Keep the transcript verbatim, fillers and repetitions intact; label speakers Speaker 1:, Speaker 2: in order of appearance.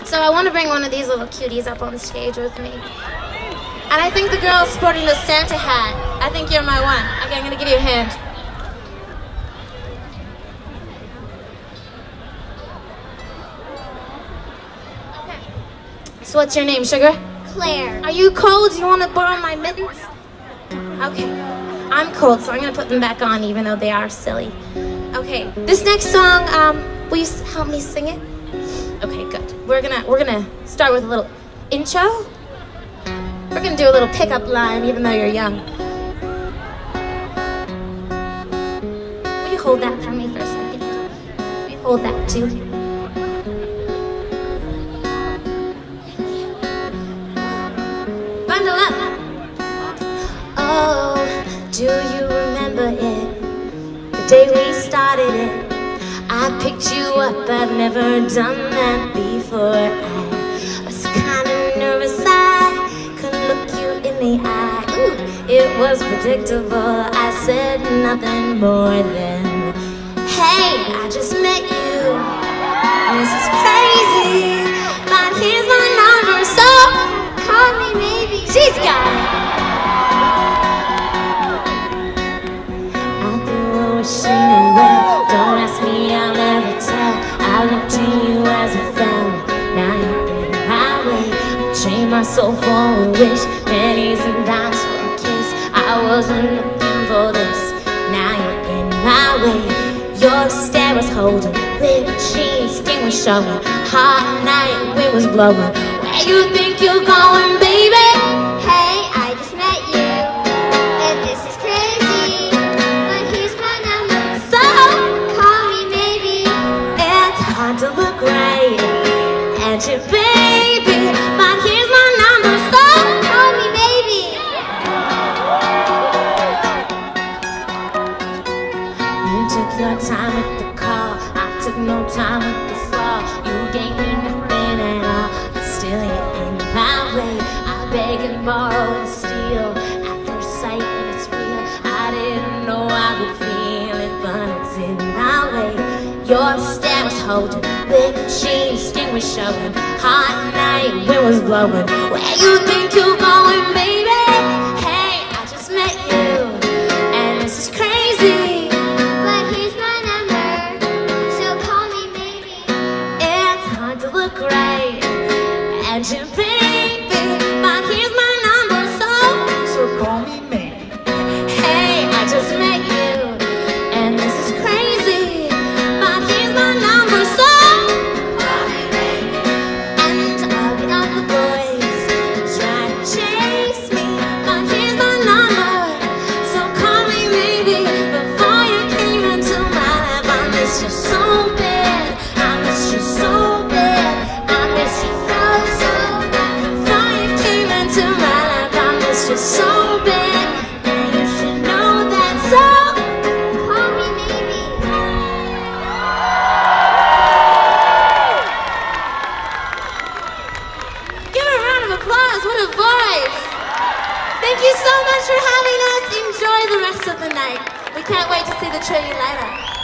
Speaker 1: So I want to bring one of these little cuties up on stage with me. And I think the girl sporting the Santa hat, I think you're my one. Okay, I'm going to give you a hand. Okay. So what's your name, sugar?
Speaker 2: Claire.
Speaker 1: Are you cold? Do you want to borrow my mittens? Okay. I'm cold, so I'm going to put them back on even though they are silly. Okay. This next song, um, will you help me sing it? Okay, good. We're gonna we're gonna start with a little intro. We're gonna do a little pickup line, even though you're young. Will you hold that for me for a second? Will you hold that too? Bundle up. Oh, do you remember it? The day we started it. I picked you up, I've never done that before. I was kinda nervous, I couldn't look you in the eye. Ooh, it was predictable, I said nothing more than, hey, I just met you, this is crazy, but here's my number, so call me maybe. She's got it. I threw a wishing away. Don't ask me, I'll never tell. I looked to you as a friend. Now you're in my way. I traded my soul for a wish, pennies and dimes for a kiss. I wasn't looking for this. Now you're in my way. Your stare was holding, little jeans, skin was showing. Hot night, wind was blowing. Where you think you're going, baby?
Speaker 2: Hey, I just met you, and this is crazy, but here's my number,
Speaker 1: So
Speaker 2: call me maybe.
Speaker 1: it's hard to look right at you, baby, but here's my number, so
Speaker 2: Call me maybe.
Speaker 1: you took your time with the call, I took no time with the fall. You gave me nothing at all, but still you're in my way. I beg and borrow and steal at first sight, and it's real. I didn't know I would feel it, but it's in my way. Your stare was holding, little jeans, skin was showing. Hot night, wind was blowing. Where you think you're going, baby? Hey, I just met you, and this is crazy.
Speaker 2: But here's my number, so call me maybe.
Speaker 1: It's hard to look right at you, baby, but here's my number, so
Speaker 3: So call me maybe.
Speaker 1: hey, I just met you, and this is crazy, but here's my number, so and all the other boys try to chase me, but here's my number, so call me maybe. Before you came into my life, I miss you so bad, I miss you so bad, I miss you so, so bad. Before you came into my life, I miss you so bad, and you should know that, so
Speaker 2: Call me maybe.
Speaker 1: give her a round of applause. What a voice! Thank you so much for having us. Enjoy the rest of the night. We can't wait to see the tribute later.